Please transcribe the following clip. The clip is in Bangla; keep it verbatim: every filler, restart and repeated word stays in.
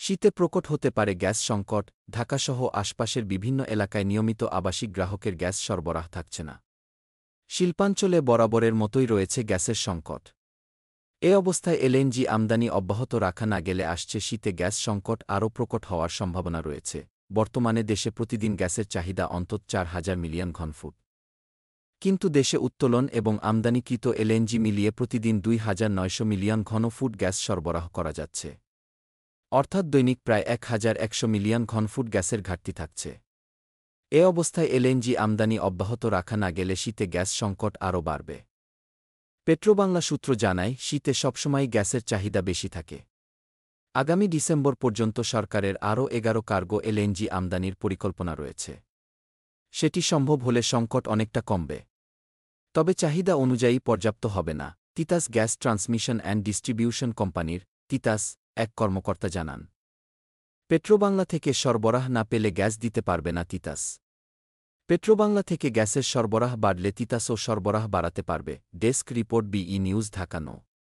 শীতে প্রকট হতে পারে গ্যাস সংকট। ঢাকাসহ আশপাশের বিভিন্ন এলাকায় নিয়মিত আবাসিক গ্রাহকের গ্যাস সরবরাহ থাকছে না। শিল্পাঞ্চলে বরাবরের মতোই রয়েছে গ্যাসের সংকট। এ অবস্থায় এলএনজি আমদানি অব্যাহত রাখা না গেলে আসছে শীতে গ্যাস সংকট আরও প্রকট হওয়ার সম্ভাবনা রয়েছে। বর্তমানে দেশে প্রতিদিন গ্যাসের চাহিদা অন্তত চার হাজার মিলিয়ন ঘনফুট। কিন্তু দেশে উত্তোলন এবং আমদানিকৃত এলএনজি মিলিয়ে প্রতিদিন দুই হাজার নয়শো মিলিয়ন ঘনফুট গ্যাস সরবরাহ করা যাচ্ছে। অর্থাৎ দৈনিক প্রায় এক হাজার একশো মিলিয়ন ঘনফুট গ্যাসের ঘাটতি থাকছে। এ অবস্থায় এলএনজি আমদানি অব্যাহত রাখা না গেলে শীতে গ্যাস সংকট আরও বাড়বে। পেট্রোবাংলা সূত্র জানায়, শীতে সবসময় গ্যাসের চাহিদা বেশি থাকে। আগামী ডিসেম্বর পর্যন্ত সরকারের আরও এগারো কার্গো এলএনজি আমদানির পরিকল্পনা রয়েছে। সেটি সম্ভব হলে সংকট অনেকটা কমবে। তবে চাহিদা অনুযায়ী পর্যাপ্ত হবে না, Titas gas transmission and distribution কোম্পানির তিতাস এক কর্মকর্তা জানান। পেট্রোবাংলা থেকে সরবরাহ না পেলে গ্যাস দিতে পারবে না তিতাস। পেট্রোবাংলা থেকে গ্যাসের সরবরাহ বাড়লে তিতাসও সরবরাহ বাড়াতে পারবে। ডেস্ক রিপোর্ট বিই নিউজ, ঢাকা।